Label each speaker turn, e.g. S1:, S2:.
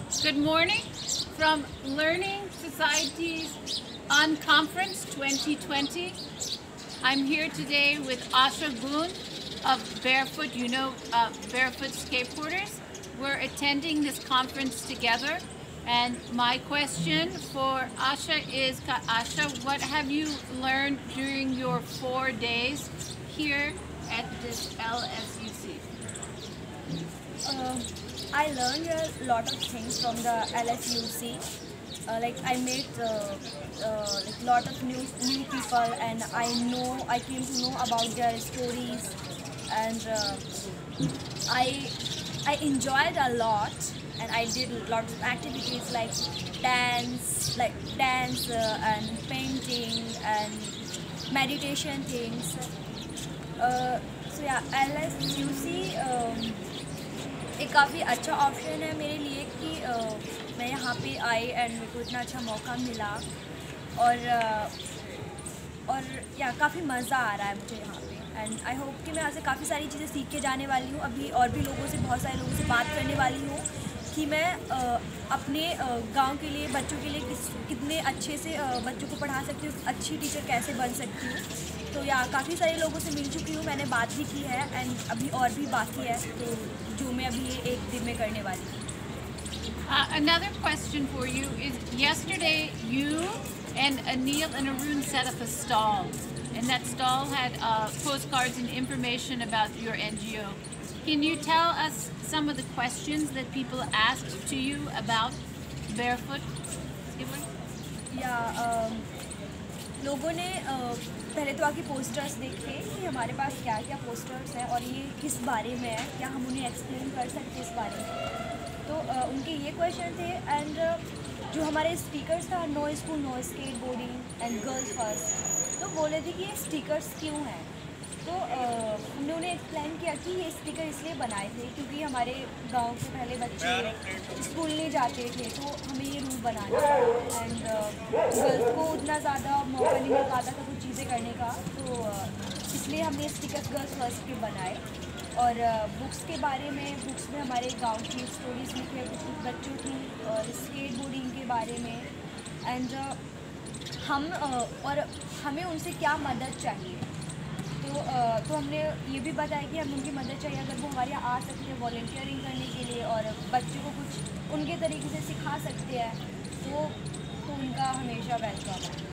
S1: Good morning from Learning Societies Unconference 2020. I'm here today with Asha Boone of Barefoot, Barefoot Skateboarders. We're attending this conference together, and my question for Asha is, Asha, what have you learned during your 4 days here at this LSUC?
S2: I learned a lot of things from the LSUC. Like I met like lot of new people, and I came to know about their stories, and I enjoyed a lot, and I did lots of activities like dance and painting and meditation things. So yeah, LSUC एक काफ़ी अच्छा option है मेरे लिए कि मैं यहाँ पे आई एंड मेरे को इतना अच्छा मौका मिला, और या काफ़ी मज़ा आ रहा है मुझे यहाँ पे, एंड आई होप कि मैं यहाँ से काफ़ी सारी चीज़ें सीख के जाने वाली हूँ अभी, और भी बहुत सारे लोगों से बात करने वाली हूँ कि मैं अपने गांव के लिए बच्चों के लिए कितने अच्छे से बच्चों को पढ़ा सकती हूँ, अच्छी टीचर कैसे बन सकती हूँ। तो या काफ़ी सारे लोगों से मिल चुकी हूँ, मैंने बात भी की है, एंड अभी और भी बाकी है, तो जो मैं अभी एक दिन में करने वाली हूँ।
S1: Another question for you is, yesterday you and Anil and Arun set up a stall, and that stall had postcards and information about your NGO. Can you tell us some of the questions that people asked to you about Barefoot?
S2: या लोगों ने पहले तो आके posters देखे कि हमारे पास क्या क्या पोस्टर्स हैं और ये किस बारे में है, क्या हम उन्हें एक्सप्लेन कर सकते हैं इस बारे में। तो उनके ये क्वेश्चन थे, एंड जो हमारे स्टिकर्स था, no school no skateboarding and girls first, तो बोले थे कि ये स्टिकर्स क्यों हैं। तो हमने उन्हें एक्सप्लेन किया कि ये स्टिकर इसलिए बनाए थे क्योंकि हमारे गांव के पहले बच्चे स्कूल नहीं जाते थे, तो हमें ये रूल बनाना था, एंड गर्ल्स को उतना ज़्यादा मौका नहीं मिल पाता था कुछ चीज़ें करने का, तो इसलिए हमने स्टिकर्स गर्ल्स फर्स्ट के बनाए। और बुक्स के बारे में, बुक्स में हमारे गांव की स्टोरीज लिखी है कुछ बच्चों की, और स्केट बोर्डिंग के बारे में, एंड हमें उनसे क्या मदद चाहिए। तो हमने ये भी बताया कि हम उनकी मदद चाहिए अगर वो हमारे यहाँ आ सकते हैं वॉलंटियरिंग करने के लिए, और बच्चों को कुछ उनके तरीके से सिखा सकते हैं, तो उनका हमेशा वेलकम है।